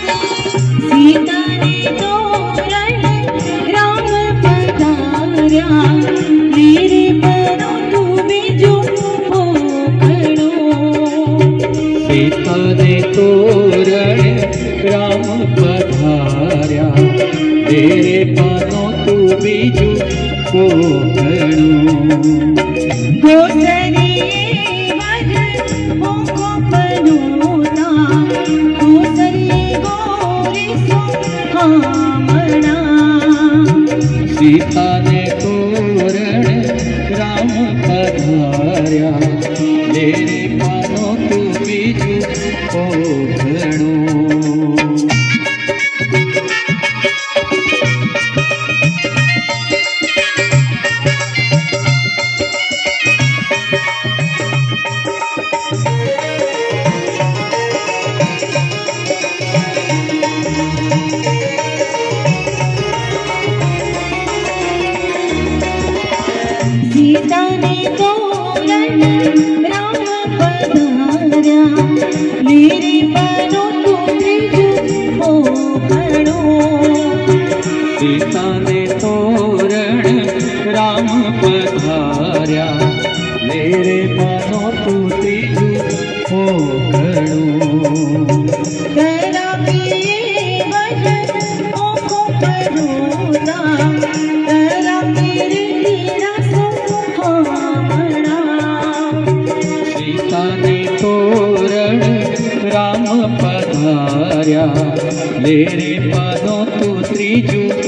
सीता ने तोरण राम पधार्या, मेरे पनो तू बीजू पोखड़ो। सीता ने तोरण राम पधार्या, मेरे पनो तू बीजू पोखड़ो। सीता ने तोरण राम पधार्या, मेरे पानो तू बीजू पोखड़ो। सीता ने तोरण राम पधार्या, मेरे पनो तू बीजू पोखड़ो। सीता ने तोरण राम पधार्या, मेरे पनो तू बीजू पोखड़ो। करा पिए वचन ओको परोदा, करा मेरे सीता ने तोरण राम पधार्या, मेरे पनो तू त्रिजू